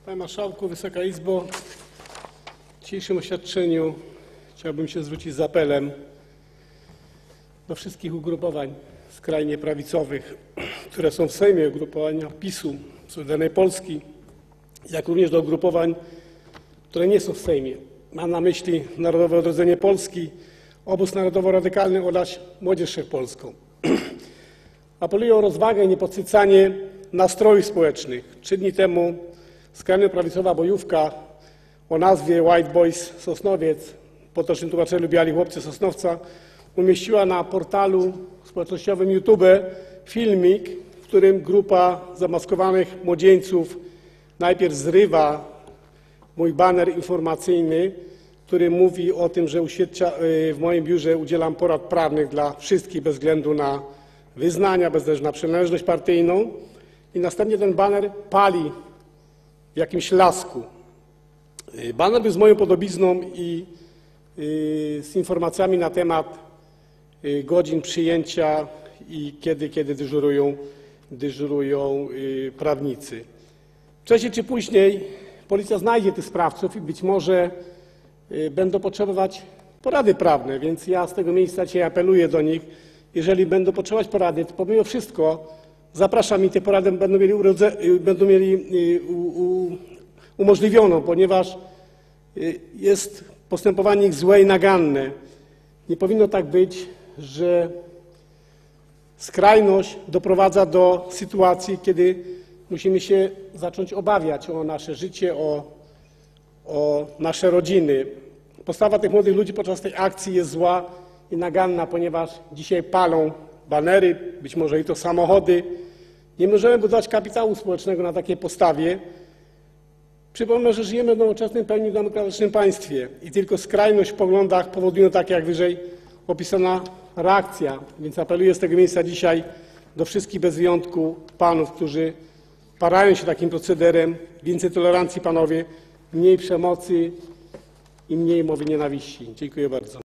Panie Marszałku, Wysoka Izbo, w dzisiejszym oświadczeniu chciałbym się zwrócić z apelem do wszystkich ugrupowań skrajnie prawicowych, które są w Sejmie, ugrupowania PiS-u, Solidarnej Polski, jak również do ugrupowań, które nie są w Sejmie. Mam na myśli Narodowe Odrodzenie Polski, Obóz Narodowo-Radykalny oraz Młodzież Wszechpolską. Apeluję o rozwagę i niepodsycanie nastrojów społecznych. 3 dni temu skrajnie prawicowa bojówka o nazwie White Boys Sosnowiec, potocznym tłumaczeniu Biali Chłopcy Sosnowca, umieściła na portalu społecznościowym YouTube filmik, w którym grupa zamaskowanych młodzieńców najpierw zrywa mój baner informacyjny, który mówi o tym, że w moim biurze udzielam porad prawnych dla wszystkich bez względu na wyznania, bez względu na przynależność partyjną, i następnie ten baner pali w jakimś lasku. Baner był z moją podobizną i z informacjami na temat godzin przyjęcia i kiedy dyżurują prawnicy. Wcześniej czy później policja znajdzie tych sprawców i być może będą potrzebować porady prawne, więc ja z tego miejsca dzisiaj apeluję do nich, jeżeli będą potrzebować porady, to pomimo wszystko zapraszam i te porady będą mieli umożliwioną, ponieważ jest postępowanie ich złe i naganne. Nie powinno tak być, że skrajność doprowadza do sytuacji, kiedy musimy się zacząć obawiać o nasze życie, o nasze rodziny. Postawa tych młodych ludzi podczas tej akcji jest zła i naganna, ponieważ dzisiaj palą banery, być może i to samochody. Nie możemy budować kapitału społecznego na takiej postawie. Przypomnę, że żyjemy w nowoczesnym, pełni demokratycznym państwie i tylko skrajność w poglądach powoduje tak, jak wyżej opisana reakcja. Więc apeluję z tego miejsca dzisiaj do wszystkich bez wyjątku panów, którzy parają się takim procederem. Więcej tolerancji, panowie, mniej przemocy i mniej mowy nienawiści. Dziękuję bardzo.